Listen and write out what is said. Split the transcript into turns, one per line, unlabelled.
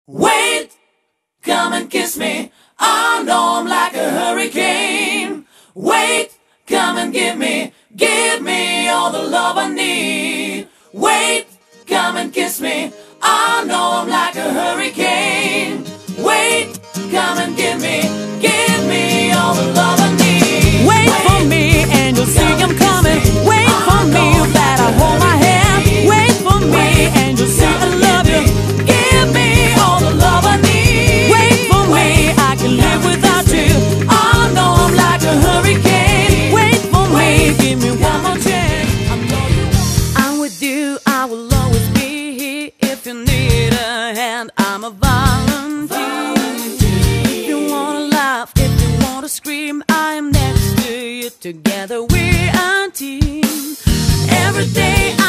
Wait, come and kiss me. I know I'm like a hurricane. Wait, come and give me all the love I need. Wait, come and kiss me. I know I'm like a hurricane. Wait, come and give me all the love I need.
Wait for me and you'll see I'm coming. Wait for me, you better hold my hand. Wait for me and you'll see I love you.
Give me all the love I need.
Wait for me, I can live without you.
I know I'm like a hurricane.
Wait for me, give me one more chance.
I know you want.
I'm with you, I will always be here. If you need a hand, I'm a volunteer. If you wanna laugh, if you wanna scream, I am next to you. Together we're a team. Every day